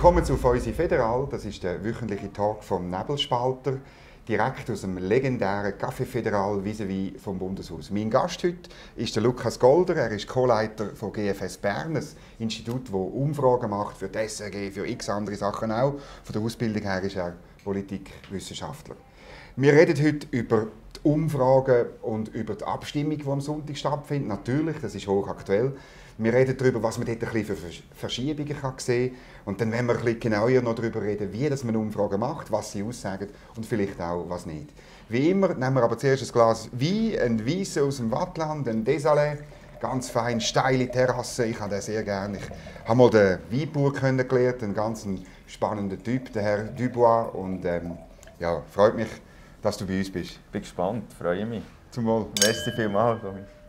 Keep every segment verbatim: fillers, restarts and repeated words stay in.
Willkommen zu Feusi Federal. Das ist der wöchentliche Talk vom Nebelspalter, direkt aus dem legendären Café Federal vis-à-vis vom Bundeshaus. Mein Gast heute ist der Lukas Golder. Er ist Co-Leiter von G F S Bern, ein Institut, das Umfragen macht für die S R G, für x andere Sachen auch. Von der Ausbildung her ist er Politikwissenschaftler. Wir reden heute über die Umfragen und über die Abstimmung, die am Sonntag stattfindet. Natürlich, das ist hochaktuell. Wir reden darüber, was man dort ein bisschen für Verschiebungen kann sehen kann. Und dann werden wir ein bisschen genauer noch darüber reden, wie man Umfragen macht, was sie aussagen und vielleicht auch was nicht. Wie immer nehmen wir aber zuerst ein Glas Wein, ein Weisse aus dem Wattland, ein Desalé, ganz fein, steile Terrasse. Ich habe den sehr gerne. Ich habe mal den Weinbauer kennengelernt, einen ganz spannenden Typ, der Herr Dubois. Und ähm, ja, freut mich, dass du bei uns bist. Ich bin gespannt, freue mich. Zum Wohl. Merci vielmals.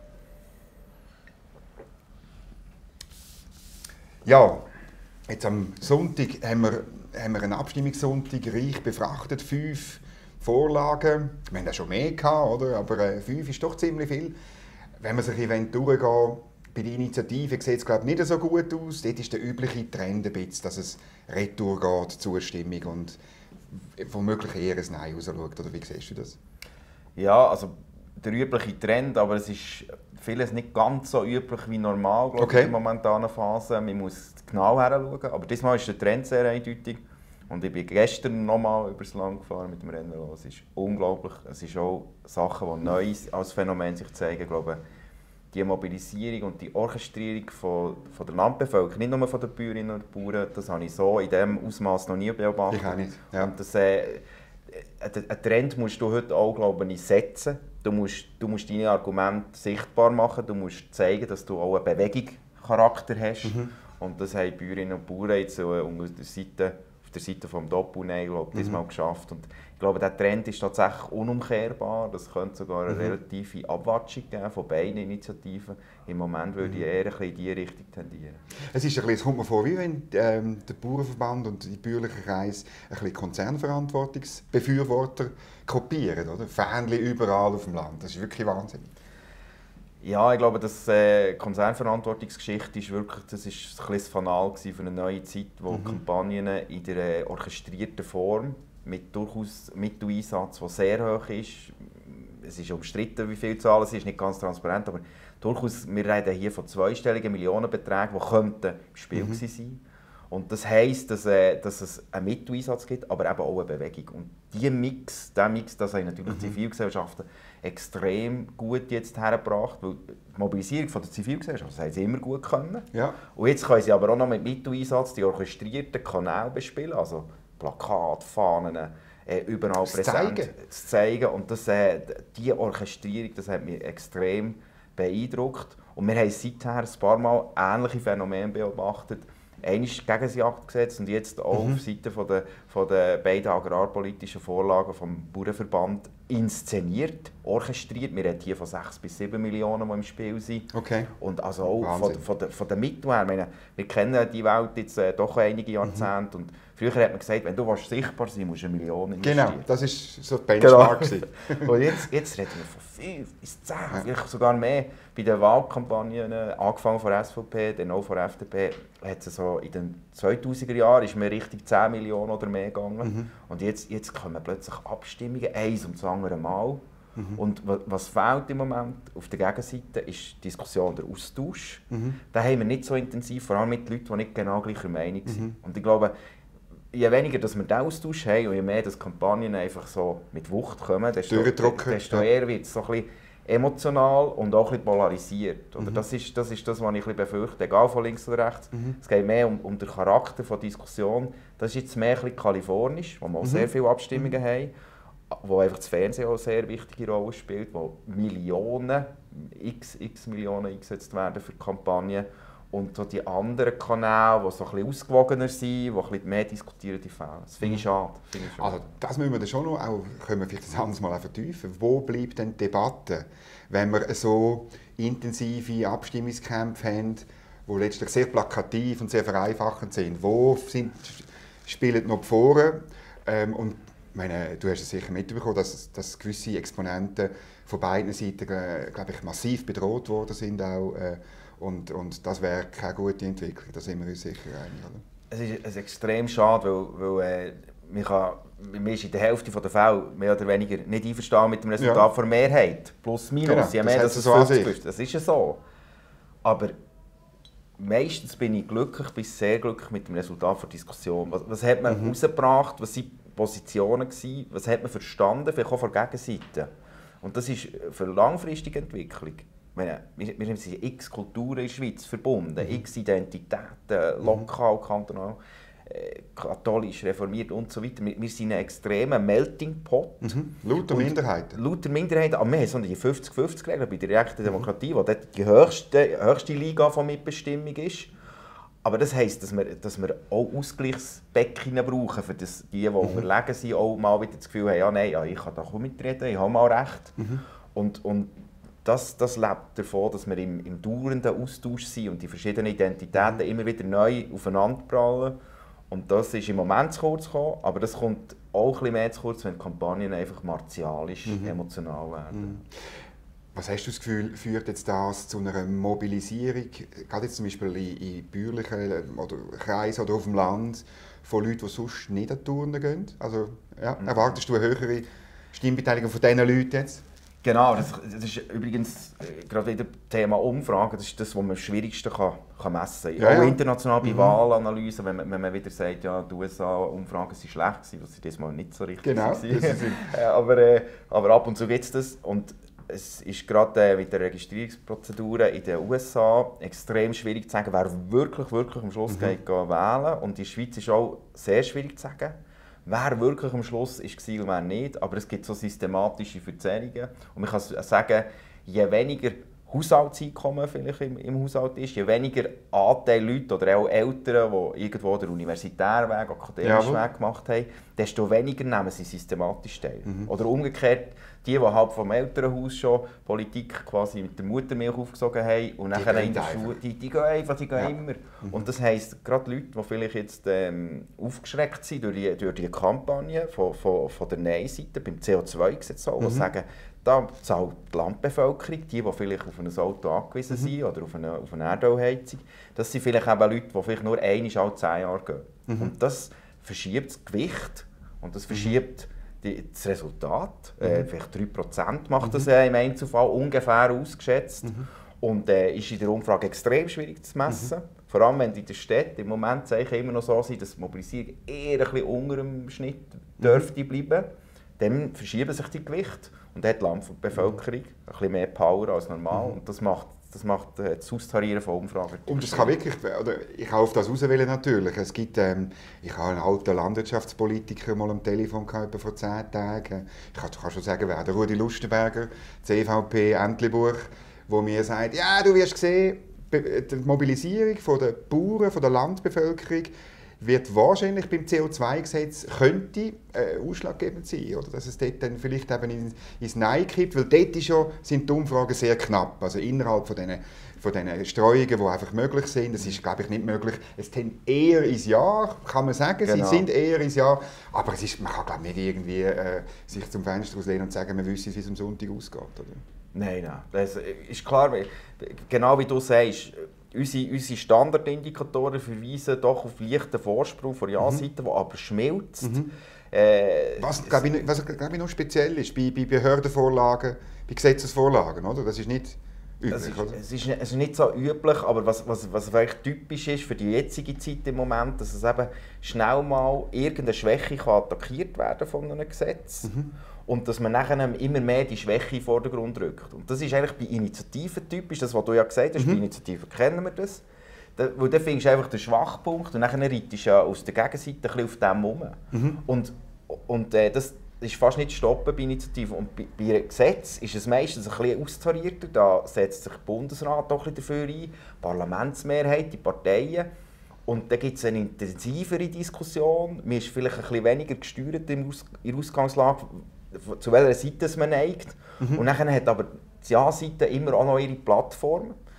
Ja, jetzt am Sonntag haben wir, haben wir einen Abstimmungssonntag reich befrachtet, fünf Vorlagen. Wir haben ja schon mehr gehabt, oder? Aber äh, fünf ist doch ziemlich viel. Wenn man sich durchgehen bei der Initiative sieht es glaube ich, nicht so gut aus. Dort ist der übliche Trend ein bisschen, dass es retour geht, Zustimmung und womöglich eher ein Nein rausschaut. Oder wie siehst du das? Ja, also der übliche Trend, aber es ist vieles nicht ganz so üblich wie normal, glaube okay. ich, in der momentanen Phase. Man muss genau hinschauen, aber diesmal ist der Trend sehr eindeutig. Und ich bin gestern nochmal über das Land gefahren mit dem Rennvelo. Es ist unglaublich. Es sind auch Sachen, die neu als Phänomen sich zeigen. Ich glaube, die Mobilisierung und die Orchestrierung von, von der Landbevölkerung, nicht nur von den Bäuerinnen und Bauern, das habe ich so in diesem Ausmaß noch nie beobachtet. Ich auch nicht. Ja. Und das, äh, einen Trend musst du heute auch, glaube ich, setzen. Du musst, du musst deine Argumente sichtbar machen, du musst zeigen, dass du auch einen Bewegungscharakter hast. Mhm. Und das haben die Bäuerinnen und Bauern jetzt äh, auf der Seite, auf der Seite vom Doppelnein, glaube ich, diesmal mhm. geschafft. Und ich glaube, dieser Trend ist tatsächlich unumkehrbar. Das könnte sogar eine mhm. relative Abwatschung geben von beiden Initiativen. Im Moment würde ich eher ein bisschen in diese Richtung tendieren. Es, ist ein bisschen, es kommt mir vor, wie wenn ähm, der Bauernverband und die bäuerlichen Kreise ein bisschen Konzernverantwortungsbefürworter kopieren, oder? Fähnchen überall auf dem Land. Das ist wirklich Wahnsinn. Ja, ich glaube, die äh, Konzernverantwortungsgeschichte ist wirklich, das ist ein bisschen das Fanal für eine neue Zeit, wo mhm. Kampagnen in der orchestrierten Form mit durchaus Mitteleinsatz, der sehr hoch ist. Es ist umstritten, wie viel Zahlen es ist, nicht ganz transparent, aber durchaus, wir reden hier von zweistelligen Millionenbeträgen, die könnten im Spiel mhm. gewesen sein. Und das heisst, dass, äh, dass es einen Mitteleinsatz gibt, aber eben auch eine Bewegung. Und diesen Mix, diesen Mix, das haben natürlich mhm. die Zivilgesellschaften extrem gut jetzt hergebracht, weil die Mobilisierung von der Zivilgesellschaft, das haben sie immer gut können. Ja. Und jetzt können sie aber auch noch mit Mitteleinsatz die orchestrierten Kanäle bespielen, also Plakate, Fahnen, äh, überall das präsent, zeigen. zu zeigen. Und das, äh, diese Orchestrierung, das hat mich extrem beeindruckt. Und wir haben seither ein paar Mal ähnliche Phänomene beobachtet. Einmal gegen sie Akt gesetzt und jetzt auch mhm. auf Seite von der, von der beiden agrarpolitischen Vorlagen vom Bauernverband inszeniert, orchestriert. Wir reden hier von sechs bis sieben Millionen, die im Spiel sind. Okay. Und also auch von, von, der, von der Mittel her. Meine, wir kennen die Welt jetzt äh, doch einige Jahrzehnte. Mhm. Und früher hat man gesagt, wenn du sichtbar sein willst, musst du eine Million investieren. Genau, das war so die Benchmark. Genau. Und jetzt, jetzt reden wir von fünf bis zehn, ja. vielleicht sogar mehr. Bei den Wahlkampagnen, angefangen von der S V P, dann auch von der F D P, hat es so in den zweitausender Jahren ist man Richtung zehn Millionen oder mehr gegangen. Mhm. Und jetzt, jetzt kommen plötzlich Abstimmungen, eins um das andere Mal. Mhm. Und was fehlt im Moment auf der Gegenseite, ist die Diskussion, der Austausch. Mhm. Den haben wir nicht so intensiv, vor allem mit Leuten, die nicht genau gleicher Meinung sind. Mhm. Und ich glaube, je weniger dass wir diesen Austausch haben und je mehr dass Kampagnen einfach so mit Wucht kommen, desto, desto eher wird es so ein bisschen emotional und auch ein bisschen polarisiert. Oder? Mhm. Das, ist, das ist das, was ich ein bisschen befürchte, egal von links oder rechts. Mhm. Es geht mehr um, um den Charakter der Diskussion. Das ist jetzt mehr ein bisschen kalifornisch, wo wir auch mhm. sehr viele Abstimmungen mhm. haben, wo einfach das Fernsehen auch eine sehr wichtige Rolle spielt, wo Millionen, x, x Millionen eingesetzt werden für Kampagnen. Und so die anderen Kanäle, die so ein bisschen ausgewogener sind, die ein bisschen mehr diskutieren, die fehlen. Das finde ich schade. Finde ich schade. Also das müssen wir dann schon noch, auch, können wir vielleicht das anderes Mal vertiefen. Wo bleibt denn die Debatte, wenn wir so intensive Abstimmungskämpfe haben, die letztlich sehr plakativ und sehr vereinfachend sind? Wo sind, spielen noch die Foren? Ähm, und ich meine, du hast es sicher mitbekommen, dass, dass gewisse Exponenten von beiden Seiten äh, glaube ich, massiv bedroht worden sind. Auch, äh, Und, und das wäre keine gute Entwicklung, da sind wir uns sicher einig, oder? Es ist, es ist extrem schade, weil, weil äh, man, kann, man ist in der Hälfte der Fälle mehr oder weniger nicht einverstanden mit dem Resultat ja. der Mehrheit. Plus, minus. Genau, Je mehr, das, das, so fünfzig, das ist ja so. Aber meistens bin ich glücklich, bis sehr glücklich mit dem Resultat der Diskussion. Was, was hat man mhm. herausgebracht, was waren Positionen gewesen, was hat man verstanden, vielleicht auch von der Gegenseite. Und das ist für langfristige Entwicklung. Wir, wir sind x Kulturen in der Schweiz verbunden, mhm. x Identitäten, lokal, kantonal, äh, katholisch, reformiert und so weiter. Wir, wir sind ein extremer Melting Pot. Mhm. Lauter Minderheiten. Lauter Minderheiten, aber wir haben so die fünfzig fünfzig Regel bei der direkten Demokratie, mhm. wo dort die höchste, höchste Liga von Mitbestimmung ist. Aber das heisst, dass wir, dass wir auch Ausgleichsbecken brauchen, für das, die, die mhm. unterlegen sind, auch mal wieder das Gefühl haben, ja, nein, ja, ich kann da auch mitreden, ich habe mal recht. Mhm. Und, und das, das lebt davon, dass wir im, im dauernden Austausch sind und die verschiedenen Identitäten mhm. immer wieder neu aufeinanderprallen. Und das ist im Moment zu kurz gekommen, aber das kommt auch ein bisschen mehr zu kurz, wenn die Kampagnen einfach martialisch, mhm. emotional werden. Mhm. Was hast du das Gefühl, führt jetzt das zu einer Mobilisierung, gerade jetzt zum Beispiel in, in bäuerlichen oder Kreisen oder auf dem Land, von Leuten, die sonst nicht an die Turnen gehen? Also, ja, mhm. erwartest du eine höhere Stimmbeteiligung von diesen Leuten jetzt? Genau, das, das ist übrigens äh, gerade wieder Thema Umfragen, das ist das, was man am schwierigsten kann, kann messen kann. Ja, auch ja. international bei mhm. Wahlanalysen, wenn man, wenn man wieder sagt, ja, die U S A-Umfragen sind schlecht gewesen, was sie diesmal nicht so richtig genau, waren. aber, äh, aber ab und zu gibt es das. Und es ist gerade äh, mit den Registrierungsprozeduren in den U S A extrem schwierig zu sagen, wer wirklich, wirklich am Schluss mhm. geht wählen. Und in der Schweiz ist auch sehr schwierig zu sagen, wer wirklich am Schluss war und wer nicht. Aber es gibt so systematische Verzerrungen. Und man kann sagen, je weniger Haushaltseinkommen vielleicht im, im Haushalt ist, je weniger Anteil Leute oder auch Eltern, die irgendwo den universitären Weg, akademischen ja, Weg gemacht haben, desto weniger nehmen sie systematisch teil. Mhm. Oder umgekehrt, die, die halt vom Elternhaus schon Politik quasi mit der Muttermilch aufgesogen haben und die nachher in der Schule, die, die gehen einfach, die gehen ja. immer. Mhm. Und das heisst, gerade Leute, die vielleicht jetzt ähm, aufgeschreckt sind durch die, durch die Kampagne von, von, von der Nein-Seite beim C O zwei Gesetz, mhm. die sagen, da zahlt die Landbevölkerung, die, die vielleicht auf ein Auto angewiesen sind mhm. oder auf eine, auf eine Erdölheizung, das sind vielleicht eben Leute, die vielleicht nur einmal alle zehn Jahre gehen. Mhm. Und das verschiebt das Gewicht und das verschiebt die, das Resultat. Mhm. Äh, vielleicht drei Prozent macht das äh, im Einzelfall ungefähr ausgeschätzt. Mhm. Und äh, ist in der Umfrage extrem schwierig zu messen. Mhm. Vor allem, wenn in der Stadt im Moment Zeichen immer noch so sind, dass die Mobilisierung eher ein bisschen unter dem Schnitt mhm. dürfte bleiben, dann verschieben sich die Gewichte. Und dann hat die Landbevölkerung ein bisschen mehr Power als normal. Mhm. Und das macht, das macht äh, das Austarieren von Umfragen. Und das kann wirklich, oder ich kann auf das rauswählen natürlich. Es gibt, ähm, ich habe einen alten Landwirtschaftspolitiker mal am Telefon gehabt, vor zehn Tagen. Ich kann, kann schon sagen, wer der Rudi Lustenberger, C V P Entlebuch, wo mir sagt, ja, du wirst sehen, die Mobilisierung der Bauern, der Landbevölkerung, wird wahrscheinlich beim C O zwei Gesetz könnte äh, ausschlaggebend sein, oder? Dass es dort dann vielleicht eben in, ins Nein kippt, weil dort ist ja, sind die Umfragen sehr knapp, also innerhalb von diesen von diesen Streuungen, die einfach möglich sind, das ist, glaube ich, nicht möglich. Es tendiert eher ins Ja, kann man sagen, genau. Sie sind eher ins Ja, aber es ist, man kann, glaube ich, nicht irgendwie äh, sich zum Fenster auslehnen und sagen, man wüsste, wie es am Sonntag ausgeht, oder? Nein, nein, das ist klar, genau wie du sagst, Unsere, unsere Standardindikatoren verweisen doch auf leichten Vorsprung von der Ja-Seite, mhm. der aber schmilzt. Mhm. Äh, was, glaube ich, was glaube ich noch speziell ist bei, bei Behördenvorlagen, bei Gesetzesvorlagen, oder? Das ist nicht üblich, das ist, oder? Es ist, es ist nicht so üblich, aber was, was, was vielleicht typisch ist für die jetzige Zeit im Moment, dass es eben schnell mal irgendeine Schwäche kann attackiert werden von einem Gesetz. Mhm. Und dass man nachher immer mehr die Schwäche in den Vordergrund rückt. Und das ist eigentlich bei Initiativen typisch, das, was du ja gesagt hast, mhm. bei Initiativen kennen wir das. Da, weil dann findest du einfach den Schwachpunkt und dann reitest du ja aus der Gegenseite ein bisschen auf dem herum. Mhm. Und, und äh, das ist fast nicht zu stoppen bei Initiativen. Und bei, bei einem Gesetz ist es meistens ein bisschen austarierter, da setzt sich der Bundesrat auch ein bisschen dafür ein, die Parlamentsmehrheit, die Parteien. Und dann gibt es eine intensivere Diskussion, man ist vielleicht ein bisschen weniger gesteuert in der Ausgangslage, zu welcher Seite man neigt. Mhm. Und dann hat aber die Ja-Seite immer auch noch ihre Plattform.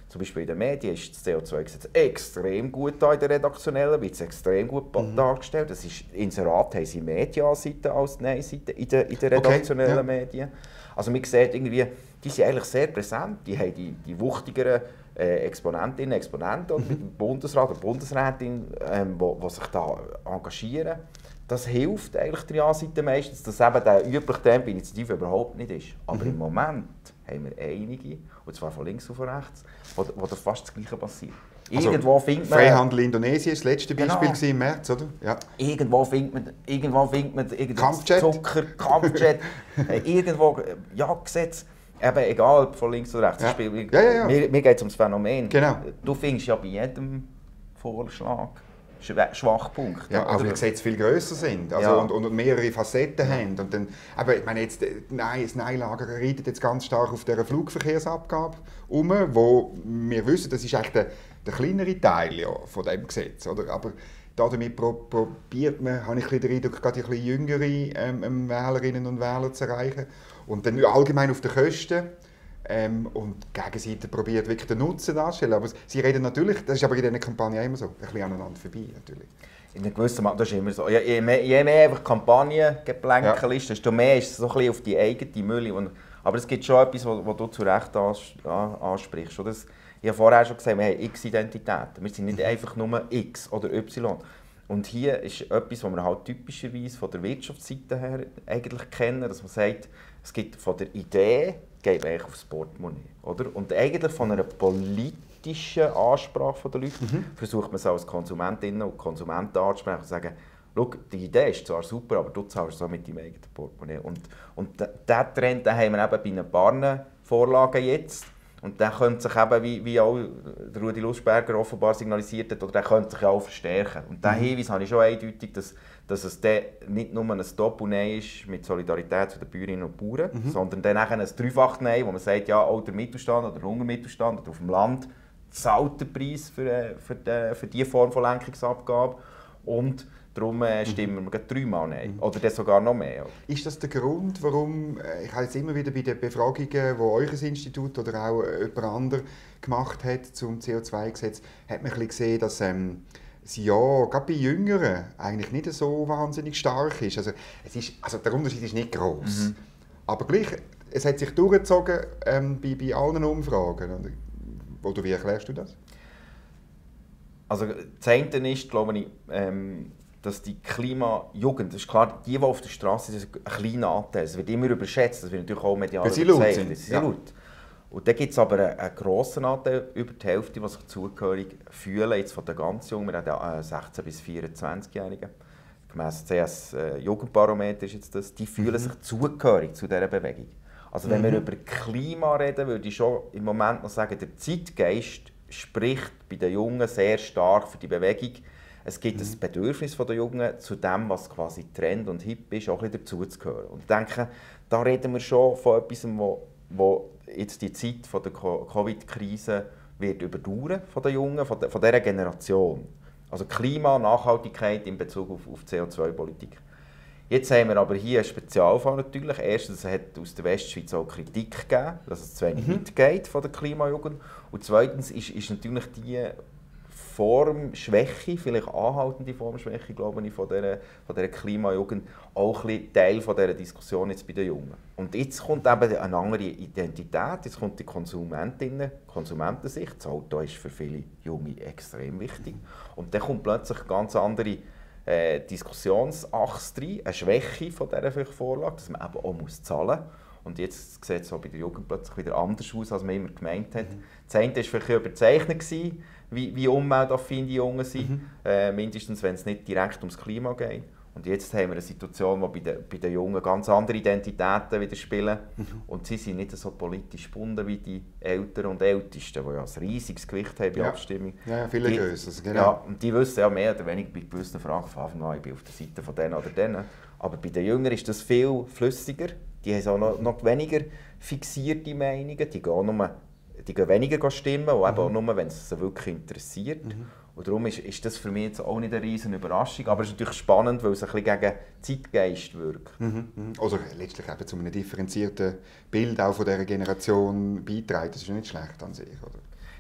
zum Beispiel in den Medien ist das C O zwei Gesetz extrem gut da in der redaktionellen, wird es extrem gut mhm. dargestellt. Das ist, Inserat haben sie mehr Ja-Seiten als Nein-Seiten in den, in den redaktionellen okay, ja. Medien. Also man sieht irgendwie, die sind eigentlich sehr präsent, die haben die, die wuchtigeren äh, Exponentinnen und Exponenten, mhm. mit dem Bundesrat oder Bundesrätin, ähm, wo, wo sich da engagieren. Das hilft eigentlich der Ja-Seite meistens, dass eben der übliche Tempo Initiative überhaupt nicht ist. Aber mhm. im Moment haben wir einige, und zwar von links auf rechts, wo, wo da fast das Gleiche passiert. Irgendwo also, findet man, Freihandel Indonesien war das letzte Beispiel genau. im März, oder? Ja. Irgendwo findet man, irgendwo findet man Kampfjet. Zucker, Kampfjet, irgendwo ja, Gesetz. Eben, egal ob von links oder rechts. Ja. Spiel, ja, ja, ja. Mir, mir geht es ums Phänomen. Genau. Du findest ja bei jedem Vorschlag Schwachpunkt. Ja, aber die Gesetze viel grösser sind also ja. und, und mehrere Facetten ja. haben. Und dann, aber ich meine jetzt, nein, das Nein-Lager reitet jetzt ganz stark auf dieser Flugverkehrsabgabe um, wo wir wissen, das ist eigentlich der, der kleinere Teil ja, von diesem Gesetz. Oder? Aber damit probiert man, habe ich den Eindruck, gerade die etwas jüngere ähm, Wählerinnen und Wähler zu erreichen. Und dann allgemein auf die Kosten. Ähm, und die Gegenseite probiert wirklich den Nutzen darzustellen. Aber sie reden natürlich, das ist aber in dieser Kampagne immer so, ein bisschen aneinander vorbei natürlich. In einem gewissen Maße, das ist immer so. Je mehr, je mehr einfach Kampagnengeplänkel ja. ist, desto mehr ist es so ein bisschen auf die eigene Mühle. Aber es gibt schon etwas, was du zu Recht ansprichst. Oder? Ich habe vorher schon gesagt, wir haben x Identitäten. Wir sind nicht einfach nur X oder Y. Und hier ist etwas, was wir halt typischerweise von der Wirtschaftsseite her eigentlich kennen, dass man sagt, es gibt von der Idee, geht man eigentlich aufs Portemonnaie. Oder? Und eigentlich von einer politischen Ansprache der Leute mhm. versucht man es als Konsumentinnen und Konsumenten anzusprechen und zu sagen, schau, die Idee ist zwar super, aber du zahlst so mit deinem eigenen Portemonnaie. Und, und diesen Trend den haben wir eben bei ein paar Vorlagen jetzt. Und der könnte sich eben, wie, wie auch der Rudi Luschberger offenbar signalisiert hat, oder der könnte sich auch verstärken. Und diesen mhm. Hinweis habe ich schon eindeutig, dass, dass es nicht nur ein Stop und Nein ist mit Solidarität zu den Bäuerinnen und Bauern, mhm. sondern dann ein dreifach Nein, wo man sagt, ja, auch der Mittelstand oder der Hungermittelstand oder auf dem Land zahlt den Preis für, für, die, für diese Form von Lenkungsabgabe. Und darum äh, stimmen wir mhm. dreimal Nein. Oder das sogar noch mehr. Oder? Ist das der Grund, warum, ich habe jetzt immer wieder bei den Befragungen, die euer Institut oder auch jemand anderes gemacht hat zum C O zwei Gesetz, hat man ein bisschen gesehen, dass ähm, das Ja, gerade bei Jüngeren, eigentlich nicht so wahnsinnig stark ist. Also, es ist, also der Unterschied ist nicht gross. Mhm. Aber gleich, es hat sich durchgezogen ähm, bei, bei allen Umfragen. Oder wie erklärst du das? Also das eine ist, glaube ich, ähm, dass die Klimajugend, das ist klar, die, die auf der Straße sind, ist ein kleiner Anteil. Es wird immer überschätzt, das wird natürlich auch medial überzeugt. Sie ja. laut. Und dann gibt es aber einen, einen grossen Anteil, über die Hälfte, die sich zugehörig fühlen, jetzt von den ganz Jungen, wir haben ja sechzehn- bis vierundzwanzigjährigen, gemäss C S-Jugendbarometer ist jetzt das, die fühlen mhm. sich zugehörig zu dieser Bewegung. Also wenn mhm. wir über Klima reden, würde ich schon im Moment noch sagen, der Zeitgeist spricht bei den Jungen sehr stark für die Bewegung. Es gibt mhm. ein Bedürfnis der Jungen zu dem, was quasi Trend und hip ist, auch ein bisschen dazuzugehören. Und ich denke, da reden wir schon von etwas, wo, wo jetzt die Zeit von der Covid-Krise wird überdauern von den Jungen, von, de, von dieser Generation. Also Klima, Nachhaltigkeit in Bezug auf, auf C O zwei Politik. Jetzt haben wir aber hier einen Spezialfall natürlich. Erstens hat es aus der Westschweiz auch Kritik gegeben, dass es zu wenig mhm. mitgeht von der Klimajugend. Und zweitens ist, ist natürlich die Formschwäche, vielleicht anhaltende Formschwäche, glaube ich, von dieser, von dieser Klimajugend auch ein bisschen Teil von dieser Diskussion jetzt bei den Jungen. Und jetzt kommt eben eine andere Identität, jetzt kommt die Konsumentinnen, Konsumentensicht. Das Auto ist für viele Junge extrem wichtig. Und dann kommt plötzlich eine ganz andere äh, Diskussionsachse rein, eine Schwäche von dieser Vorlage, dass man eben auch muss zahlen muss. Und jetzt sieht es bei der Jugend plötzlich wieder anders aus, als man immer gemeint hat. Mhm. Das eine war vielleicht überzeichnet, wie, wie umweltaffin die Jungen sind, mhm. äh, mindestens wenn es nicht direkt ums Klima geht. Und jetzt haben wir eine Situation, wo bei den, bei den Jungen ganz andere Identitäten wieder spielen. Mhm. Und sie sind nicht so politisch gebunden wie die Älteren und Ältesten, die ja ein riesiges Gewicht haben bei ja. Abstimmung. Ja, ja viele grösser. Genau. Ja, und die wissen ja mehr oder weniger bei gewissen Fragen von Anfang an, ich bin auf der Seite von denen oder denen. Aber bei den Jüngeren ist das viel flüssiger. Die haben auch noch, noch weniger fixierte Meinungen. Die gehen, nur, die gehen weniger stimmen, und eben mhm. auch nur, wenn es sie wirklich interessiert. Mhm. Und darum ist, ist das für mich jetzt auch nicht eine riesige Überraschung. Aber es ist natürlich spannend, weil es ein bisschen gegen Zeitgeist wirkt. Mhm. Oder letztlich eben zu einem differenzierten Bild auch von dieser Generation beiträgt. Das ist ja nicht schlecht an sich, oder?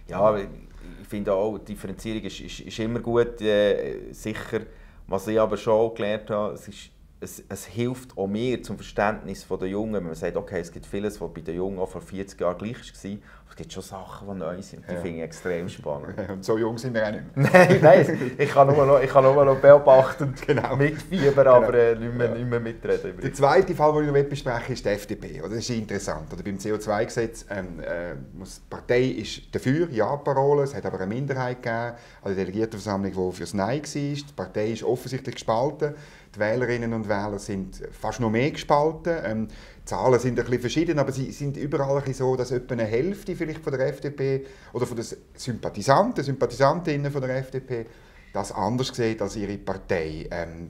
Ja, ich finde auch, die Differenzierung ist, ist, ist immer gut, äh, sicher. Was ich aber schon auch gelernt habe, es, ist, es, es hilft auch mir zum Verständnis der Jungen, wenn man sagt, okay, es gibt vieles, was bei den Jungen auch vor vierzig Jahren gleich war, aber es gibt schon Sachen, die neu sind. Die ja. finde ich extrem spannend. Und so jung sind wir auch nicht mehr. Nein, nein, ich kann nur noch, ich kann nur noch beobachtend genau. mitfiebern, aber genau. äh, nicht, mehr, nicht mehr mitreden. Der zweite Fall, den ich noch besprechen möchte, ist die F D P. Das ist interessant. Oder beim C O zwei Gesetz ähm, äh, die Partei ist dafür, Ja-Parole, es hat aber eine Minderheit gegeben, also die Delegiertenversammlung, die für das Nein war. Die Partei ist offensichtlich gespalten. Die Wählerinnen und Wähler sind fast noch mehr gespalten. Ähm, die Zahlen sind ein bisschen verschieden, aber sie sind überall ein bisschen so, dass etwa eine Hälfte vielleicht von der F D P oder von den Sympathisanten, Sympathisantinnen von der F D P das anders sieht als ihre Partei. Ähm,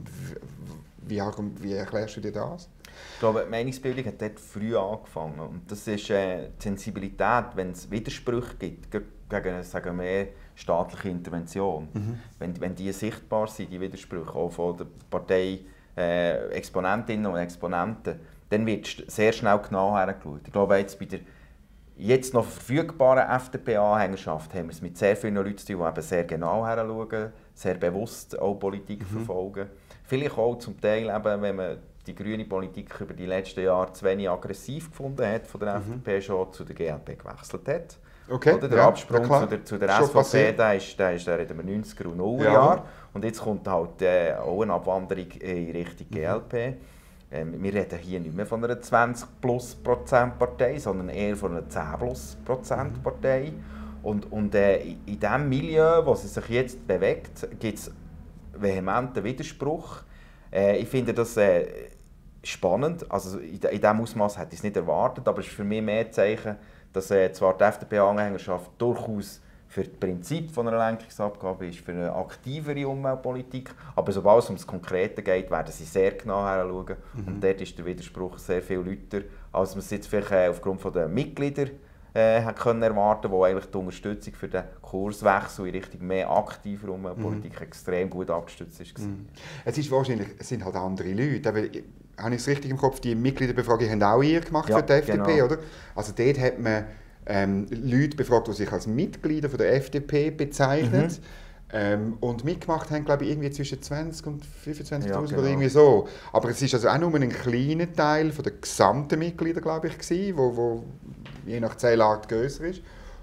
wie, wie erklärst du dir das? Ich glaube, die Meinungsbildung hat dort früh angefangen. Und das ist äh, die Sensibilität, wenn es Widersprüche gibt gegen, sagen wir, staatliche Intervention. Mhm. Wenn, wenn die sichtbar sind, die Widersprüche, auch von der Partei äh, Exponentinnen und Exponenten, dann wird sehr schnell genau hergeschaut. Ich glaube, jetzt bei der jetzt noch verfügbaren F D P-Anhängerschaft haben wir es mit sehr vielen Leuten zu tun, die eben sehr genau heranschauen, sehr bewusst auch Politik mhm. verfolgen. Vielleicht auch zum Teil, eben, wenn man die grüne Politik über die letzten Jahre zu wenig aggressiv gefunden hat, von der mhm. F D P schon zu der G L P gewechselt hat. Okay. Oder der ja, Absprung ja, zu der, zu der S V P, da ist, da ist, da reden wir neunziger und nulliger Jahre. Und jetzt kommt halt äh, auch eine Abwanderung in Richtung G L P. Mhm. Ähm, wir reden hier nicht mehr von einer zwanzig plus Prozent Partei, sondern eher von einer zehn plus Prozent Partei. Und, und äh, in dem Milieu, wo sie sich jetzt bewegt, gibt es vehementen Widerspruch. Äh, ich finde das äh, spannend. Also in, in diesem Ausmaß hätte ich es nicht erwartet, aber es ist für mich mehr ein Zeichen, dass äh, zwar die F D P-Anhängerschaft durchaus für das Prinzip von einer Lenkungsabgabe ist, für eine aktivere Umweltpolitik, aber sobald es um das Konkrete geht, werden sie sehr genau hinschauen. Mhm. Und dort ist der Widerspruch sehr viel lauter, als man es jetzt vielleicht äh, aufgrund der Mitglieder äh, hat können erwarten, wo eigentlich die Unterstützung für den Kurswechsel in Richtung mehr aktiver Umweltpolitik mhm. extrem gut abgestützt ist. Mhm. Es ist wahrscheinlich, es sind halt andere Leute. Aber, habe ich es richtig im Kopf, die Mitgliederbefragung haben auch ihr gemacht ja, für die F D P, genau. Oder? Also dort hat man ähm, Leute befragt, die sich als Mitglieder von der F D P bezeichnen. Mhm. Ähm, und mitgemacht haben, glaube ich, irgendwie zwischen zwanzig und fünfundzwanzigtausend ja, genau. oder irgendwie so. Aber es ist also auch nur ein kleiner Teil von der gesamten Mitglieder, glaube ich, gewesen, wo, wo je nach Zählart grösser ist.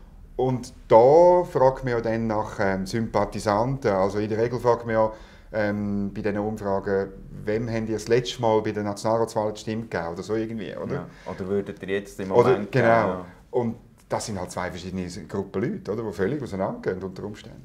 Und da fragt man ja dann nach ähm, Sympathisanten. Also in der Regel fragt man ja ähm, bei diesen Umfragen, wem haben ihr das letzte Mal bei der Nationalratswahl die Stimme gegeben? Oder so irgendwie, oder? Ja. Oder würdet ihr jetzt im Moment... Oder, genau. Ja. Und das sind halt zwei verschiedene Gruppen Leute, oder, die völlig auseinandergehen unter Umständen.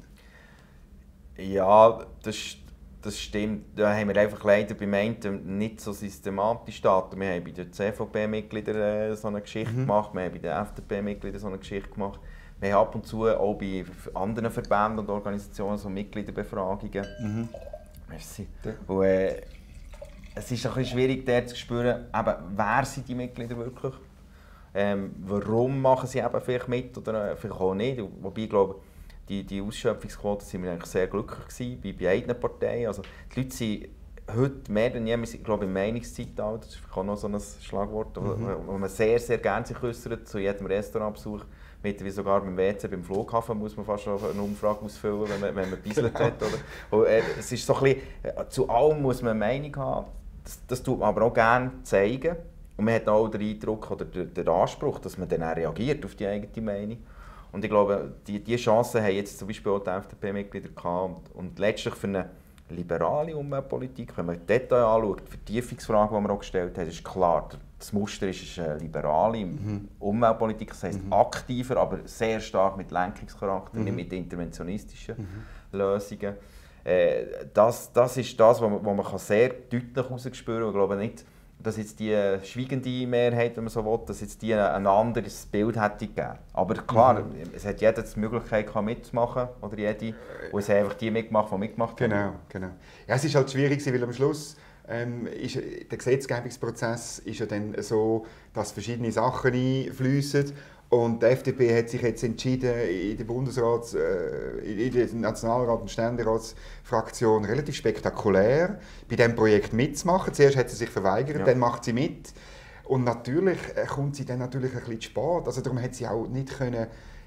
Ja, das, das stimmt. Da haben wir einfach leider beim einen nicht so systematisch Daten. Wir haben bei den C V P-Mitgliedern äh, so eine Geschichte mhm. gemacht, wir haben bei den F D P-Mitgliedern so eine Geschichte gemacht. Wir haben ab und zu auch bei anderen Verbänden und Organisationen so Mitgliederbefragungen. Mhm. Merci. Und, äh, es ist ein bisschen schwierig, dort zu spüren, eben, wer sind die Mitglieder wirklich? Ähm, warum machen sie eben vielleicht mit oder vielleicht auch nicht? Wobei ich glaube, die, die Ausschöpfungsquote sind wir eigentlich sehr glücklich gewesen, bei beiden Parteien. Also die Leute sind heute mehr denn je, ich glaube im Meinungszeitalter, das ist auch noch so ein Schlagwort, mhm. wo man sehr, sehr gerne sich äußert, zu jedem Restaurantbesuch. Mittlerweile sogar beim W C, beim Flughafen muss man fast schon eine Umfrage ausfüllen, wenn man, wenn man gebieselt genau. hat. Oder? Und, äh, es ist so ein bisschen, äh, zu allem muss man eine Meinung haben. Das, das tut man aber auch gerne zeigen. Und man hat auch den Eindruck oder den, den Anspruch, dass man dann auch reagiert auf die eigene Meinung. Und ich glaube, die, die Chancen haben jetzt zum Beispiel auch die F D P-Mitglieder gehabt. Und, und letztlich für eine liberale Umweltpolitik, wenn man die Details anschaut, die Vertiefungsfrage, die wir auch gestellt haben, ist klar, das Muster ist eine liberale mhm. Umweltpolitik, das heisst mhm. aktiver, aber sehr stark mit Lenkungscharakter, mhm. nicht mit interventionistischen mhm. Lösungen. Äh, das, das ist das, was man, was man sehr deutlich herausspüren kann. Ich glaube nicht, dass jetzt die schweigende Mehrheit, wenn man so will, dass jetzt die ein anderes Bild hätte gegeben. Aber klar, mhm. es hat jeder die Möglichkeit mitzumachen, oder jede, und es haben einfach die mitgemacht, die mitgemacht genau, haben. Genau. Ja, es ist halt schwierig, weil am Schluss ähm, ist, der Gesetzgebungsprozess ist ja dann so, dass verschiedene Sachen einfließen. Und die F D P hat sich jetzt entschieden, in der Bundesrats-, äh, in der Nationalrat- und Ständeratsfraktion relativ spektakulär bei diesem Projekt mitzumachen. Zuerst hat sie sich verweigert, ja. dann macht sie mit. Und natürlich kommt sie dann natürlich ein bisschen zu spät. Also darum hat sie auch nicht können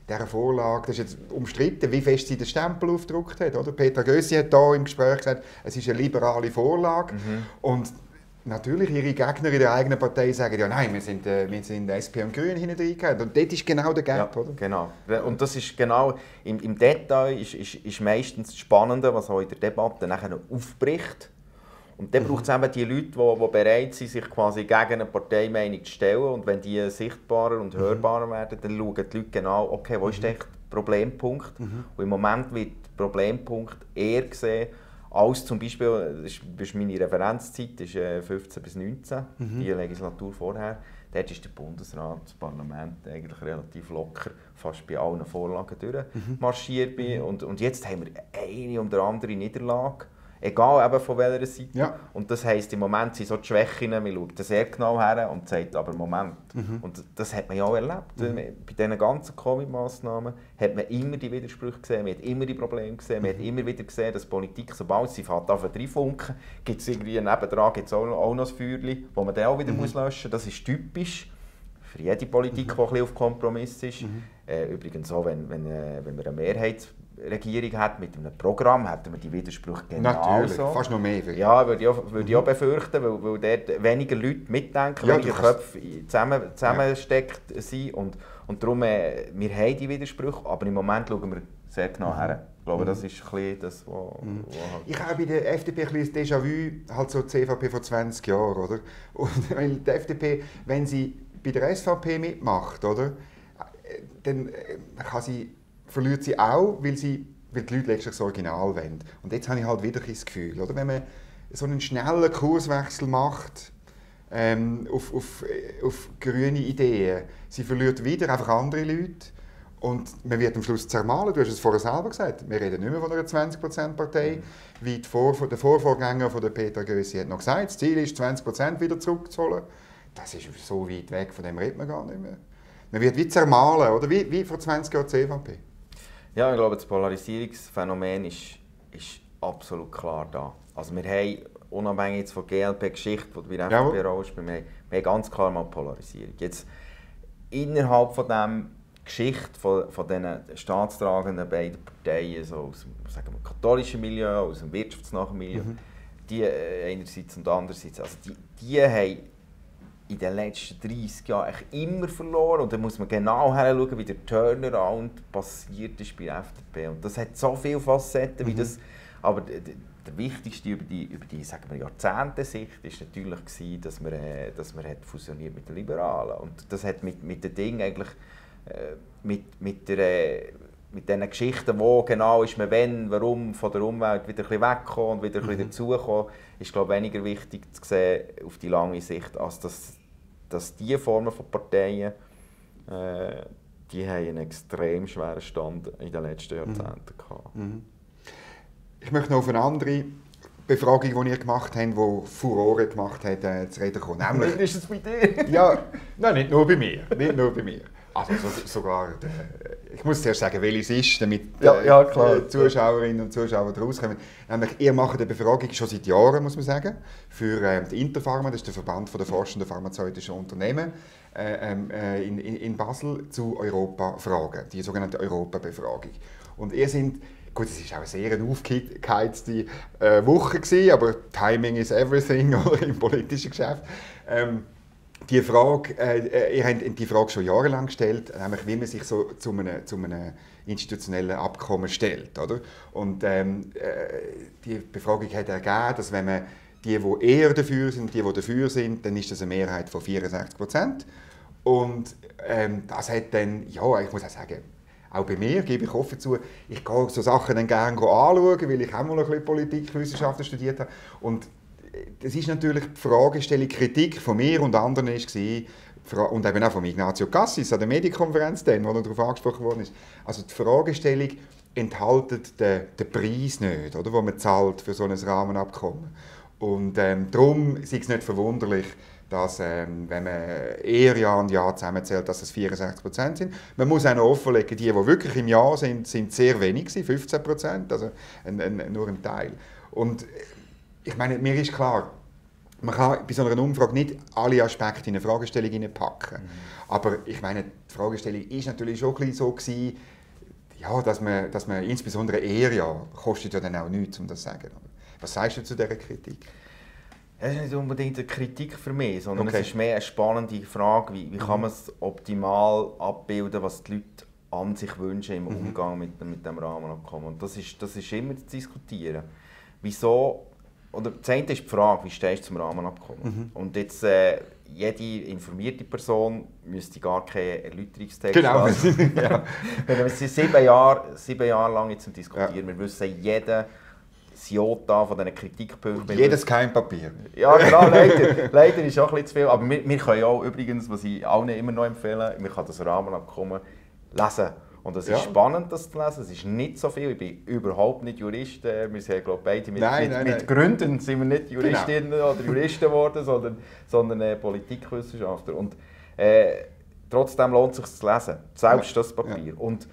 dieser Vorlage, das ist jetzt umstritten, wie fest sie den Stempel aufgedruckt hat. Oder? Petra Gössi hat hier im Gespräch gesagt, es ist eine liberale Vorlage. Mhm. Und natürlich, ihre Gegner in der eigenen Partei sagen, ja nein, wir sind, äh, wir sind S P und Grüne hineingegangen. Und dort ist genau der Gap, ja, oder? Genau. Und das ist genau, im, im Detail ist, ist, ist meistens das Spannende, was auch in der Debatte nachher aufbricht. Und dann mhm. braucht es eben die Leute, die, die bereit sind, sich quasi gegen eine Parteimeinung zu stellen. Und wenn die sichtbarer und hörbarer mhm. werden, dann schauen die Leute genau, okay, wo mhm. ist der Problempunkt? Mhm. Und im Moment wird der Problempunkt eher gesehen, als zum Beispiel, das ist meine Referenzzeit, ist fünfzehn bis neunzehn, mhm. die Legislatur vorher. Dort ist der Bundesrat, das Parlament eigentlich relativ locker, fast bei allen Vorlagen durchmarschiert. Mhm. Und, und jetzt haben wir eine um die andere Niederlage, egal eben von welcher Seite. Ja. Und das heisst, im Moment sind so die Schwächen, man schaut da sehr genau her und sagt, aber Moment. Mhm. Und das hat man ja auch erlebt. Mhm. Bei diesen ganzen Covid-Massnahmen hat man immer die Widersprüche gesehen, man hat immer die Probleme gesehen, mhm. man hat immer wieder gesehen, dass Politik, sobald sie fährt, auf reinfunken, gibt es irgendwie nebendran gibt's auch, auch noch ein Feuerchen, das man dann auch wieder mhm. muss löschen muss. Das ist typisch für jede Politik, mhm. die ein bisschen auf Kompromiss ist. Mhm. Äh, übrigens auch, wenn, wenn, äh, wenn wir eine Mehrheit Regierung hat mit einem Programm, hätten wir die Widersprüche genauso. Natürlich, fast noch mehr. Ja, würde ich auch, würde ich auch befürchten, weil, weil dort weniger Leute mitdenken, ja, weniger Köpfe zusammen, zusammensteckt ja. sind. Und, und darum, äh, wir haben die Widersprüche, aber im Moment schauen wir sehr genau mhm. her. Ich glaube, das ist ein bisschen das, was... Mhm. Halt ich habe bei der F D P ein bisschen das Déjà-vu, halt so die C V P vor zwanzig Jahren, oder? Und weil die F D P, wenn sie bei der S V P mitmacht, oder? Dann kann sie... verliert sie auch, weil, sie, weil die Leute letztlich das Original wollen. Und jetzt habe ich halt wieder das Gefühl, oder? Wenn man so einen schnellen Kurswechsel macht ähm, auf, auf, auf grüne Ideen, sie verliert wieder einfach andere Leute und man wird am Schluss zermahlen. Du hast es vorher selber gesagt, wir reden nicht mehr von einer zwanzig Prozent Partei, mhm. wie die Vor der Vorvorgänger von der Petra Gössi hat noch gesagt, das Ziel ist, zwanzig Prozent wieder zurückzuholen. Das ist so weit weg, von dem redet man gar nicht mehr. Man wird wie zermahlen, oder? Wie, wie vor zwanzig Jahren die C V P. Ja, ich glaube, das Polarisierungsphänomen ist, ist absolut klar da. Also wir haben, unabhängig jetzt von G L P-Geschichte, die bei der F D P auch ist, wir haben, wir haben ganz klar mal Polarisierung. Jetzt, innerhalb von dieser Geschichte von, von diesen staatstragenden beiden Parteien, so aus dem sagen wir, katholischen Milieu, aus dem wirtschaftsnahen Milieu, mhm. die äh, einerseits und andererseits, also die, die haben in den letzten dreissig Jahren immer verloren. Und da muss man genau hinschauen, wie der Turnaround passiert ist bei der F D P. Und das hat so viele Facetten, wie das. Aber der, der wichtigste über die, über die sagen wir, Jahrzehnte-Sicht war natürlich, gewesen, dass man, äh, dass man hat fusioniert mit den Liberalen. Und das hat mit, mit den Dingen eigentlich, äh, mit, mit der, äh, mit diesen Geschichten, wo genau ist man wenn, warum von der Umwelt wieder ein bisschen wegkommen und wieder ein bisschen mhm. dazukommen, ist glaube ich, weniger wichtig zu sehen auf die lange Sicht, als dass, dass diese Formen von Parteien äh, die haben einen extrem schweren Stand in den letzten Jahrzehnten gehabt. Mhm. Ich möchte noch auf eine andere Befragung, die ihr gemacht habt, die Furore gemacht hat, äh, zu reden kommen. Nämlich, ist es bei dir? Ja, nein, nicht nur bei mir. Nicht nur bei mir. Also so, sogar, äh, ich muss zuerst sagen, welches ist, damit äh, ja, ja, klar. die Zuschauerinnen und Zuschauer daraus kommen. Nämlich, ihr macht eine Befragung schon seit Jahren, muss man sagen, für äh, die Interpharma, das ist der Verband der forschenden pharmazeutischen Unternehmen äh, äh, in, in Basel, zu Europa-Fragen, die sogenannte Europa-Befragung. Und ihr sind, gut, es war auch eine sehr aufgeheizte äh, Woche gewesen, aber Timing is everything oder, im politischen Geschäft. Ähm, Die Frage, äh, ihr habt die Frage schon jahrelang gestellt, nämlich wie man sich so zu einem, zu einem institutionellen Abkommen stellt. Oder? Und ähm, äh, die Befragung hat ergeben, dass wenn man die, die eher dafür sind, die, die dafür sind, dann ist das eine Mehrheit von vierundsechzig Prozent. Und ähm, das hat dann, ja, ich muss auch sagen, auch bei mir, gebe ich offen zu, ich gehe so Sachen dann gerne anschauen, weil ich auch mal ein bisschen Politikwissenschaften studiert habe. Und das ist natürlich die Fragestellung, Kritik von mir und anderen war, und eben auch von Ignazio Cassis an der Medienkonferenz, dann, wo er darauf angesprochen worden ist. Also die Fragestellung enthält den, den Preis nicht, oder, den man zahlt für so ein Rahmenabkommen. Und ähm, darum ist es nicht verwunderlich, dass, ähm, wenn man eher Jahr und Jahr zusammenzählt, dass es vierundsechzig Prozent sind. Man muss auch noch offenlegen, die, die wirklich im Jahr sind, sind sehr wenig, fünfzehn Prozent, also ein, ein, nur ein Teil. Und ich meine, mir ist klar, Man kann bei so einer Umfrage nicht alle Aspekte in eine Fragestellung hineinpacken. Mhm. Aber ich meine, die Fragestellung war natürlich schon ein bisschen so gewesen, ja, dass man, dass man insbesondere Ehejahr kostet ja dann auch nichts, um das zu sagen. Was sagst du zu dieser Kritik? Es ist nicht unbedingt eine Kritik für mich, sondern okay. es ist mehr eine spannende Frage, wie, wie kann man es optimal abbilden, was die Leute an sich wünschen im Umgang mit, mit dem Rahmenabkommen. Und das ist, das ist immer zu diskutieren. Wieso, oder das eine ist die Frage, wie stehst du zum Rahmenabkommen? Mhm. Und jetzt, äh, jede informierte Person müsste gar keinen Erläuterungstext genau. ja. Wir sind sieben Jahre, sieben Jahre lang jetzt zum Diskutieren. Ja. Wir wissen jeden Jota von diesen Kritikpunkten. Jedes Keimpapier. Ja, genau, leider. Leider ist auch ein bisschen zu viel. Aber wir, wir können auch übrigens, was ich allen immer noch empfehle, man kann das Rahmenabkommen lesen. Und es ist ja. spannend, das zu lesen. Es ist nicht so viel. Ich bin überhaupt nicht Jurist. Wir sind, glaube ich, beide mit, nein, mit, nein, mit nein. Gründen sind wir nicht Juristinnen genau. oder Juristen geworden, sondern, sondern äh, Politikwissenschaftler. Und äh, trotzdem lohnt es sich zu lesen. Selbst ja. das Papier. Ja. Und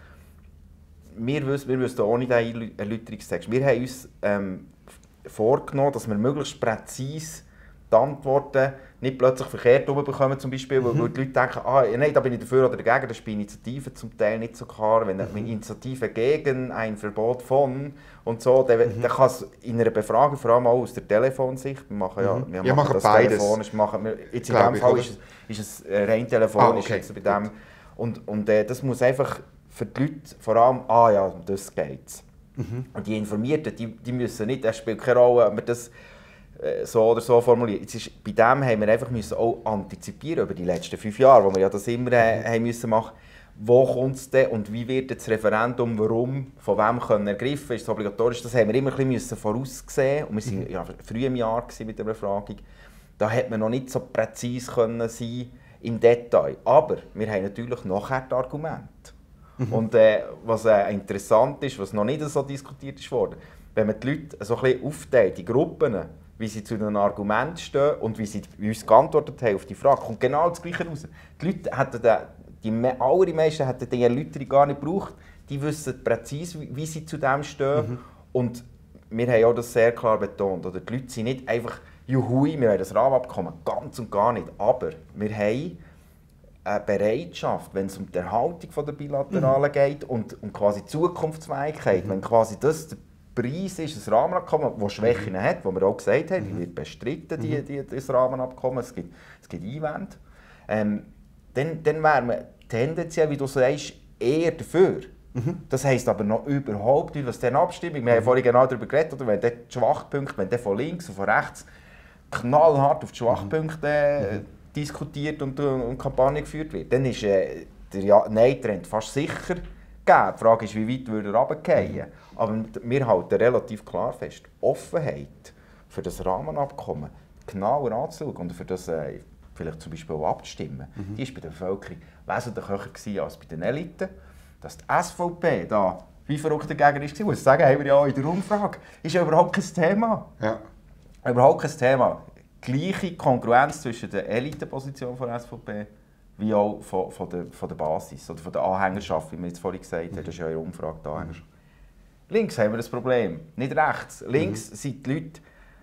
wir wüssten, wir wüssten ohne diesen Erläuterungstext. Wir haben uns ähm, vorgenommen, dass wir möglichst präzise die Antworten nicht plötzlich verkehrt bekommen, zum Beispiel, weil, mhm. weil die Leute denken, ah, nein, da bin ich dafür oder dagegen, das ist bei Initiativen zum Teil nicht so klar. Wenn eine mhm. Initiative gegen ein Verbot von und so, dann, mhm. dann kann es in einer Befragung, vor allem auch aus der Telefonsicht, wir machen ja, wir ja, machen das beides. telefonisch, machen wir, jetzt in diesem Fall ist es, ist es rein telefonisch, ah, okay. jetzt bei dem, und, und äh, das muss einfach für die Leute vor allem, ah ja, um das geht's. Mhm. Und die Informierten, die, die müssen nicht, das spielt keine Rolle, ob wir das äh, so oder so formulieren. Jetzt ist, bei dem haben wir einfach müssen auch antizipieren über die letzten fünf Jahre, wo wir ja das immer äh, haben müssen machen. Wo kommt es denn und wie wird das Referendum, warum, von wem können ergriffen, ist es obligatorisch? Das haben wir immer ein bisschen voraussehen. Und wir waren ja früh im Jahr mit der Befragung. Da hätte man noch nicht so präzise können sein im Detail. Aber wir haben natürlich nachher die Argumente. Mhm. Und äh, was äh, interessant ist, was noch nicht so diskutiert wurde, wenn man die Leute so ein bisschen aufteilt, die Gruppen, wie sie zu einem Argument stehen und wie sie uns geantwortet haben auf die Frage, kommt genau das Gleiche raus. Die Leute hätten den, die allermeisten hätten die Erläuterung gar nicht gebraucht. Die wissen präzise, wie sie zu dem stehen. Mhm. Und wir haben auch das sehr klar betont. Oder die Leute sind nicht einfach «Juhui, wir haben das Rahmenabkommen», ganz und gar nicht. Aber wir haben eine Bereitschaft, wenn es um die Erhaltung der Bilateralen mhm. geht und um quasi Zukunftsfähigkeit, mhm. wenn quasi das der Preis ist, das Rahmenabkommen, das Schwächen mhm. hat, wo wir auch gesagt haben, mhm. die wird bestritten, die, die, das Rahmenabkommen, es gibt, es gibt Einwände, ähm, dann, dann wäre man tendenziell, wie du sagst, eher dafür. Mhm. Das heisst aber noch überhaupt nicht, was dann Abstimmung, wir haben vorhin genau darüber geredet, oder wenn die Schwachpunkte, wenn der von links und von rechts knallhart auf die Schwachpunkte mhm. diskutiert und, und Kampagne geführt wird, dann ist äh, der ja Nein-Trend fast sicher gegeben. Die Frage ist, wie weit würde er runterfallen. Aber wir halten relativ klar fest, Offenheit für das Rahmenabkommen genauer anzuschauen und für das äh, vielleicht zum Beispiel auch abzustimmen, mhm. die war bei der Bevölkerung wesentlich höher gewesen als bei den Eliten. Dass die S V P da wie verrückt dagegen ist, muss ich sagen, haben wir ja auch in der Umfrage, ist ja überhaupt kein Thema. Ja. Überhaupt kein Thema. Gleiche Kongruenz zwischen der Elitenposition von der S V P wie auch von, von, der, von der Basis oder von der Anhängerschaft, wie wir jetzt vorhin gesagt haben. Das ist ja in der Umfrage die Anhängerschaft. Links haben wir das Problem, nicht rechts. Links mhm. sind die Leute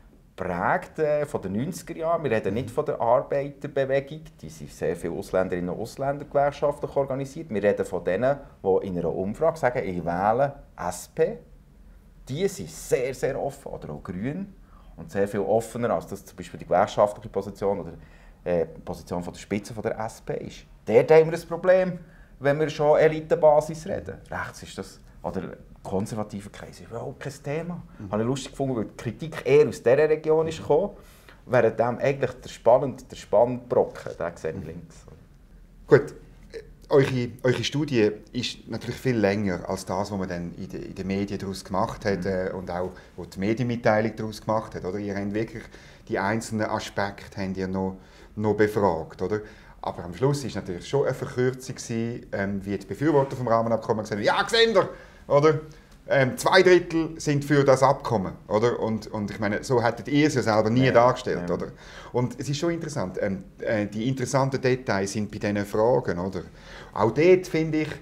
geprägt äh, von den neunziger Jahren. Wir reden nicht von der Arbeiterbewegung. Die sind sehr viele Ausländerinnen und Ausländer gewerkschaftlich organisiert. Wir reden von denen, die in einer Umfrage sagen, ich wähle S P. Die sind sehr, sehr offen, oder auch grün. Und sehr viel offener, als das zum Beispiel die gewerkschaftliche Position oder äh, die Position von der Spitze von der S P ist. Dort haben wir ein Problem, wenn wir schon Elitenbasis reden. Rechts ist das, oder konservative Kreise, ist überhaupt kein Thema. Mhm. Habe ich lustig gefunden, weil die Kritik eher aus dieser Region ist gekommen, während dem eigentlich der spannende, der spannende Brocken, den sehe ich links. Gut. Eure, eure Studie ist natürlich viel länger als das, was man dann in den, in den Medien daraus gemacht hat äh, und auch wo die Medienmitteilung daraus gemacht hat. Oder? Ihr habt wirklich die einzelnen Aspekte habt ihr noch, noch befragt. Oder? Aber am Schluss war es natürlich schon eine Verkürzung, ähm, wie die Befürworter des Rahmenabkommens gesagt haben, ja, seht ihr, oder? Ähm, zwei Drittel sind für das Abkommen. Oder? Und, und ich meine, so hättet ihr es ja selber nie ja, dargestellt. Ja. Oder? Und es ist schon interessant, ähm, äh, die interessanten Details sind bei diesen Fragen. Oder? Auch dort, finde ich,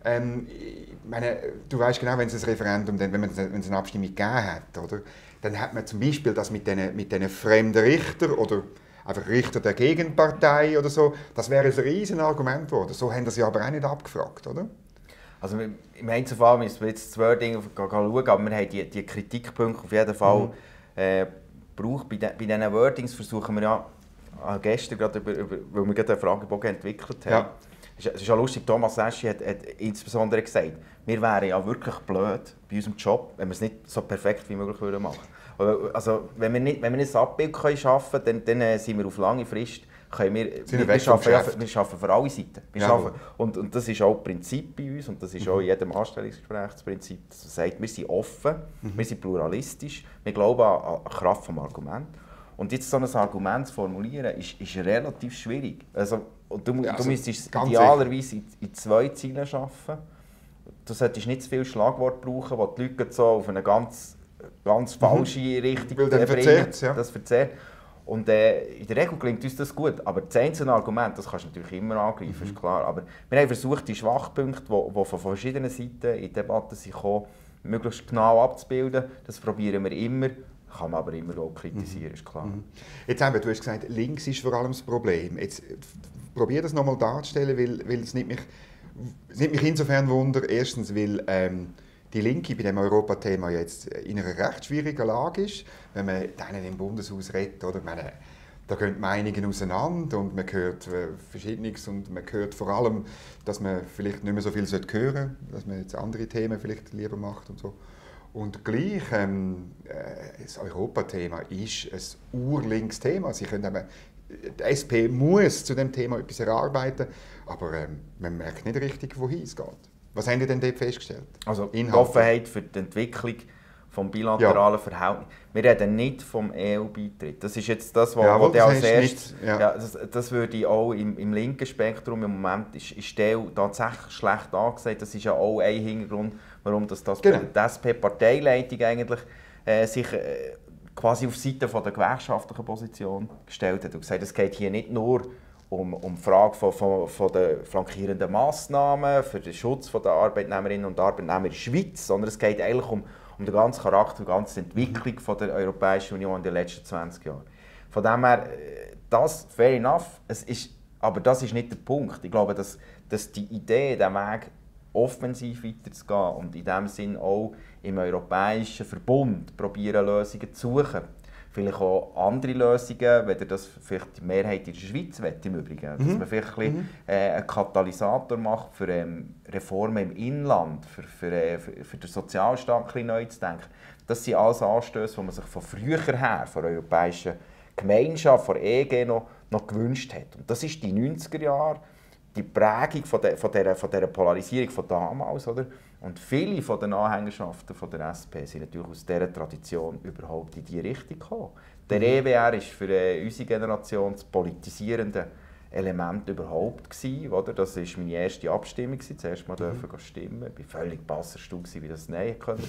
Ähm, ich meine, du weißt genau, wenn es ein Referendum, wenn, wenn es eine Abstimmung gegeben hat, oder, dann hat man zum Beispiel das mit diesen mit diesen fremden Richtern oder einfach Richter der Gegenpartei oder so, das wäre ein riesen Argument geworden. So haben das ja aber auch nicht abgefragt, oder? Also im Einzelfall müssen wir jetzt das Wording schauen, aber wir haben die, die Kritikpunkte auf jeden Fall mhm. äh, gebraucht. Bei, de, bei diesen Wordings versuchen wir ja äh, gestern, gerade über, über, weil wir gerade einen Fragebogen entwickelt haben. Ja. Es ist ja lustig, Thomas Eschi hat, hat insbesondere gesagt, wir wären ja wirklich blöd bei unserem Job, wenn wir es nicht so perfekt wie möglich würden machen. Also wenn wir nicht, wenn wir nicht ein Abbild schaffen können, dann, dann sind wir auf lange Frist. Können wir, wir, wir, schaffen, ja, wir schaffen für alle Seiten. Wir schaffen, und, und das ist auch das Prinzip bei uns und das ist mhm. auch in jedem Anstellungsgespräch das Prinzip, dass man sagt, wir sind offen, mhm. wir sind pluralistisch, wir glauben an, an die Kraft des Arguments. Und jetzt so ein Argument zu formulieren, ist, ist relativ schwierig. Also, und du, ja, also, du müsstest idealerweise in, in zwei Zielen arbeiten. Du solltest nicht zu viel Schlagwort brauchen, wo die Leute so auf eine ganz, ganz falsche mhm. Richtung bringen. Ja. Das verzerrt. Und äh, in der Regel gelingt uns das gut, aber das einzelne Argument, das kannst du natürlich immer angreifen, mhm. ist klar. Aber wir haben versucht, die Schwachpunkte, die von verschiedenen Seiten in Debatten kommen, möglichst genau abzubilden. Das probieren wir immer, kann man aber immer auch kritisieren, mhm. ist klar. Mhm. Jetzt eben, du hast gesagt, links ist vor allem das Problem. Jetzt probier das nochmal darzustellen, weil, weil es nimmt mich, es nimmt mich insofern Wunder. Erstens, weil ähm, die Linke bei dem Europathema jetzt in einer recht schwierigen Lage ist, wenn man denen im Bundeshaus redet, oder? Ich meine, da gehen die Meinungen auseinander und man hört äh, Verschiedenes und man hört vor allem, dass man vielleicht nicht mehr so viel hören sollte, dass man jetzt andere Themen vielleicht lieber macht und so. Und gleich, ähm, äh, das Europathema ist ein Urlinksthema. Sie können eben, die S P muss zu dem Thema etwas erarbeiten, aber ähm, man merkt nicht richtig, wohin es geht. Was haben Sie denn dort festgestellt? Also die Offenheit für die Entwicklung des bilateralen ja. Verhältnisses. Wir reden nicht vom E U-Beitritt. Das ist jetzt das, was ja, als erstes... Ja. Ja, das, das würde auch im, im linken Spektrum im Moment ist, ist die E U tatsächlich schlecht angesagt. Das ist ja auch ein Hintergrund, warum das, das genau. die S P-Parteileitung eigentlich äh, sich äh, quasi auf Seite von der gewerkschaftlichen Position gestellt hat und gesagt, es geht hier nicht nur um, um die Frage von, von, von der flankierenden Massnahmen für den Schutz der Arbeitnehmerinnen und Arbeitnehmer in der Schweiz, sondern es geht eigentlich um, um den ganzen Charakter und die ganze Entwicklung von der Europäischen Union in den letzten zwanzig Jahren. Von dem her, das fair enough, es ist, aber das ist nicht der Punkt. Ich glaube, dass, dass die Idee, den Weg offensiv weiterzugehen und in diesem Sinn auch im europäischen Verbund probieren, Lösungen zu suchen. Vielleicht auch andere Lösungen, wenn das vielleicht die Mehrheit in der Schweiz will, im Übrigen. Mhm. Dass man vielleicht ein bisschen, äh, einen Katalysator macht für ähm, Reformen im Inland, für, für, äh, für, für den Sozialstaat ein bisschen neu zu denken. Das sind alles Anstöße, die man sich von früher her, von der europäischen Gemeinschaft, von E G noch, noch gewünscht hat. Und das ist die neunziger Jahre, die Prägung von, der, von, dieser, von dieser Polarisierung von damals. Oder? Und viele von den Anhängerschaften von der S P sind natürlich aus dieser Tradition überhaupt in diese Richtung gekommen. Der mhm. E W R war für äh, unsere Generation das politisierende Element überhaupt gewesen, oder? Das war meine erste Abstimmung, zuerst mal mhm. dürfen stimmen. Ich war völlig passerstuhl, wie das Nein konnte.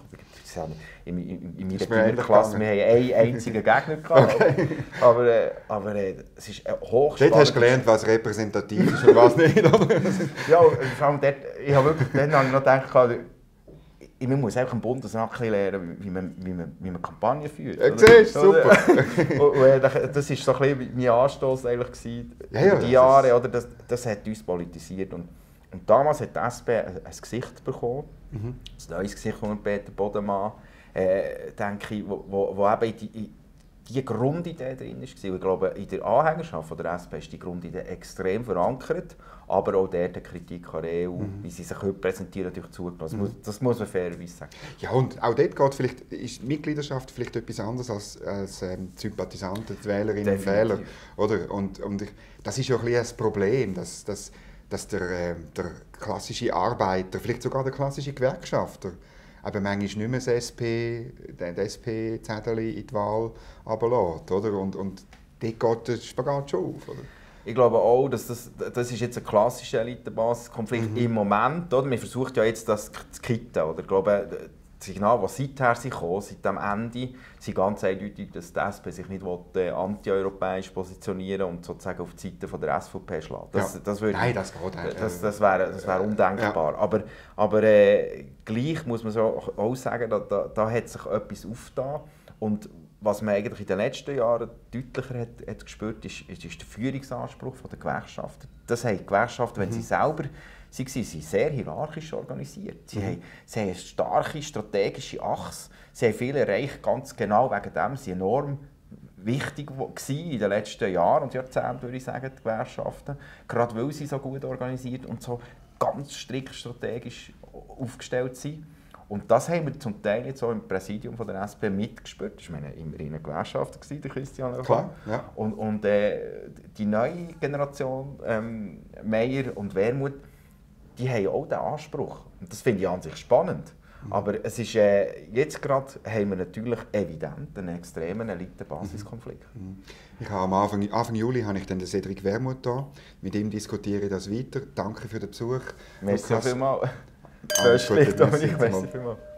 In, in, in meiner Kinderklasse wir haben einen einzigen Gegner gehabt. Okay. Aber, äh, aber äh, es ist hochspannend. Dort hast du gelernt, was repräsentativ ist und was nicht, oder? Ja, vor allem dort, ich habe wirklich, dann habe ich noch gedacht, man muss einfach im Bundesrat lernen, wie man, wie man, wie man Kampagnen führt. Ja, siehst, super. Das war so ein bisschen mein Anstoss eigentlich ja, ja, über die Jahre. Oder? Das, das hat uns politisiert. Und, und damals hat die S P ein, ein Gesicht bekommen, mhm. ein neues Gesicht von Peter Bodemann, äh, denke ich, wo, wo, wo eben die, die, die Grundidee drin war. Ich glaube, in der Anhängerschaft von der S P ist die Grundidee extrem verankert, aber auch der Kritik an der E U, mhm. wie sie sich heute präsentieren, natürlich zugelassen. Das, mhm. das muss man fairerweise sagen. Ja, und auch dort geht vielleicht, ist die Mitgliedschaft vielleicht etwas anderes als, als ähm, die Sympathisanten, die Wählerinnen Definitiv. und Wähler. Oder? Und, und ich, das ist ja ein bisschen das Problem, dass, dass, dass der, äh, der klassische Arbeiter, vielleicht sogar der klassische Gewerkschafter, aber manchmal nicht mehr das S P, den S P-Zettel in die Wahl runterlässt, oder? Und, und dort geht der Spagat schon auf, oder? Ich glaube auch, dass das, das ist jetzt ein klassischer Elitenbasis-Konflikt mhm. im Moment. Oder? Man versucht ja jetzt das zu kitten. Oder? Ich glaube, die Signale, die seither sind gekommen, seit dem Ende, sind ganz eindeutig, dass die S P sich nicht will, anti-europäisch positionieren und sozusagen auf die Seite von der S V P schlägt. Das, ja. das würde, Nein, das geht nicht. Das, das wäre das wär undenkbar. Ja. Aber, aber äh, gleich muss man so auch sagen, da, da, da hat sich etwas aufgetan. Und was man eigentlich in den letzten Jahren deutlicher hat, hat gespürt, ist, ist, ist der Führungsanspruch der Gewerkschaften. Das haben die Gewerkschaften, wenn mhm. sie selber sie waren, sind sehr hierarchisch organisiert. Sie, mhm. haben, sie haben eine starke strategische Achse. Sie haben viel erreicht, ganz genau wegen dem. Sie waren enorm wichtig in den letzten Jahren und Jahrzehnten, würde ich sagen, die Gewerkschaften. Gerade weil sie so gut organisiert und so ganz strikt strategisch aufgestellt sind. Und das haben wir zum Teil jetzt auch im Präsidium von der S P mitgespürt. Das war immerhin eine Gewerkschaft, der Christian Lefebvre. Ja. Und, und äh, die neue Generation, ähm, Meier und Wermuth, die haben auch diesen Anspruch. Und das finde ich an sich spannend. Mhm. Aber es ist, äh, jetzt gerade haben wir natürlich evident einen extremen Elite-Basiskonflikt. Mhm. Ich habe am Anfang, Anfang Juli habe ich dann den Cedric Wermuth da. Mit ihm diskutiere ich das weiter. Danke für den Besuch. Merci vielmals. Alles Gute, Dominik, merci vielmals.